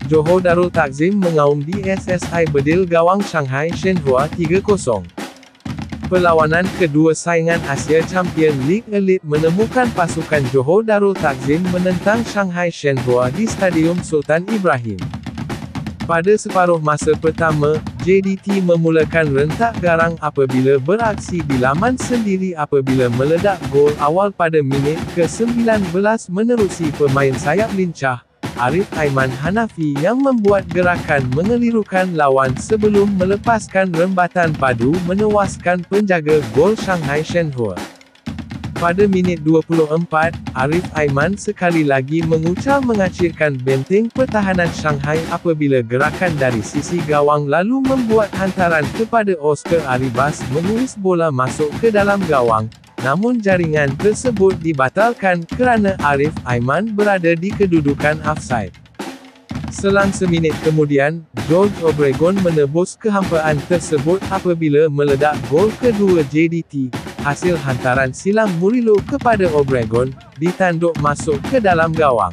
Johor Darul Takzim mengaum di SSI Bedil gawang Shanghai Shenhua 3-0. Perlawanan kedua saingan Asia Champion League Elite menemukan pasukan Johor Darul Takzim menentang Shanghai Shenhua di Stadium Sultan Ibrahim. Pada separuh masa pertama, JDT memulakan rentak garang apabila beraksi di laman sendiri apabila meledak gol awal pada minit ke-19 menerusi pemain sayap lincah, Arif Aiman Hanafi yang membuat gerakan mengelirukan lawan sebelum melepaskan rembatan padu menewaskan penjaga gol Shanghai Shenhua. Pada minit 24, Arif Aiman sekali lagi mengucal-mengacirkan benteng pertahanan Shanghai apabila gerakan dari sisi gawang lalu membuat hantaran kepada Oscar Arribas menguis bola masuk ke dalam gawang, namun jaringan tersebut dibatalkan kerana Arif Aiman berada di kedudukan offside. Selang seminit kemudian, George Obregon menebus kehampaan tersebut apabila meledak gol kedua JDT. Hasil hantaran silang Murillo kepada Obregon, ditanduk masuk ke dalam gawang.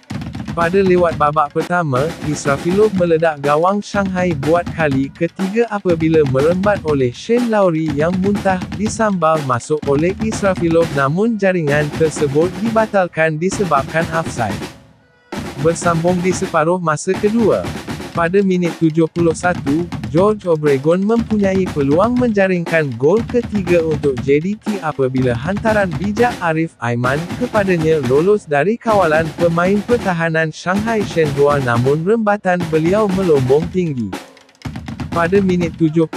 Pada lewat babak pertama, Israfilov meledak gawang Shanghai buat kali ketiga apabila merembat oleh Shane Lowry yang muntah disambal masuk oleh Israfilov namun jaringan tersebut dibatalkan disebabkan offside. Bersambung di separuh masa kedua. Pada minit 71, George Obregon mempunyai peluang menjaringkan gol ketiga untuk JDT apabila hantaran bijak Arif Aiman kepadanya lolos dari kawalan pemain pertahanan Shanghai Shenhua namun rembatan beliau melombong tinggi. Pada minit 79,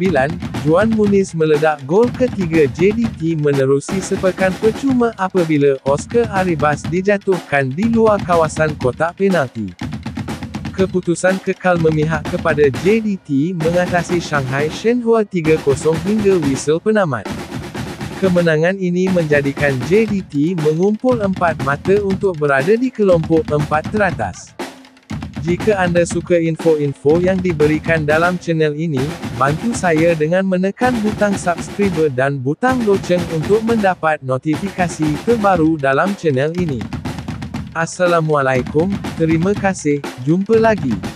Juan Muniz meledak gol ketiga JDT menerusi sepekan percuma apabila Oscar Arribas dijatuhkan di luar kawasan kotak penalti. Keputusan kekal memihak kepada JDT mengatasi Shanghai Shenhua 3-0 hingga whistle penamat. Kemenangan ini menjadikan JDT mengumpul 4 mata untuk berada di kelompok 4 teratas. Jika anda suka info-info yang diberikan dalam channel ini, bantu saya dengan menekan butang subscribe dan butang loceng untuk mendapat notifikasi terbaru dalam channel ini. Assalamualaikum, terima kasih, jumpa lagi.